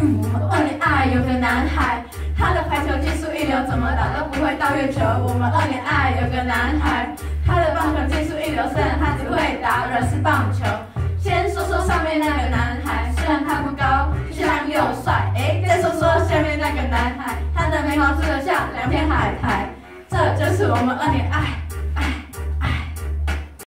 我们2年有个男孩，他的排球技术一流，怎么打都不会到月球。我们2年有个男孩，他的棒球技术一流，虽然他只会打软式棒球。先说说上面那个男孩，虽然他不高，却像又帅。再说说下面那个男孩，他的眉毛梳得像2片海苔。这就是我们2年。